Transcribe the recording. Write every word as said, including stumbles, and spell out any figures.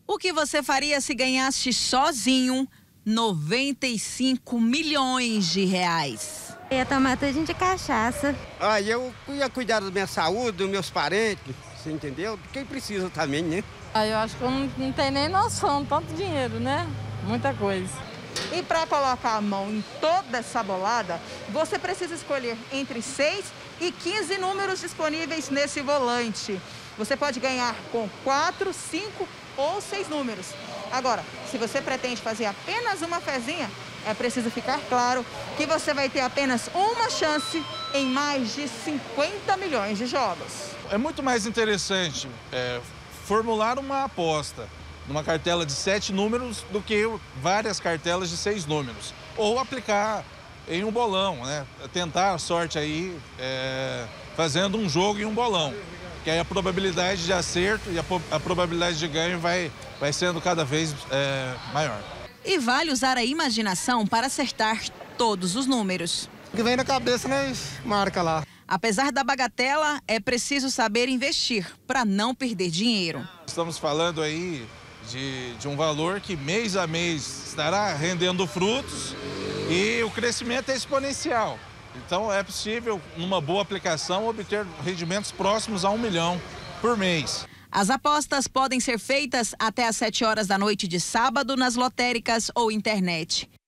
O que você faria se ganhasse sozinho noventa e cinco milhões de reais? Eu ia tomar tudo de cachaça. Ah, eu ia cuidar da minha saúde, dos meus parentes, você entendeu? Quem precisa também, né? Ah, eu acho que eu não, não tenho nem noção, tanto dinheiro, né? Muita coisa. E para colocar a mão em toda essa bolada, você precisa escolher entre seis e quinze números disponíveis nesse volante. Você pode ganhar com quatro, cinco ou seis números. Agora, se você pretende fazer apenas uma fezinha, é preciso ficar claro que você vai ter apenas uma chance em mais de cinquenta milhões de jogos. É muito mais interessante é, formular uma aposta numa cartela de sete números do que várias cartelas de seis números. Ou aplicar em um bolão, né? Tentar a sorte aí é, fazendo um jogo em um bolão. Que aí a probabilidade de acerto e a, a probabilidade de ganho vai, vai sendo cada vez é, maior. E vale usar a imaginação para acertar todos os números. O que vem na cabeça, né? Marca lá. Apesar da bagatela, é preciso saber investir para não perder dinheiro. Estamos falando aí de, de um valor que mês a mês estará rendendo frutos e o crescimento é exponencial. Então é possível, numa boa aplicação, obter rendimentos próximos a um milhão por mês. As apostas podem ser feitas até às sete horas da noite de sábado nas lotéricas ou internet.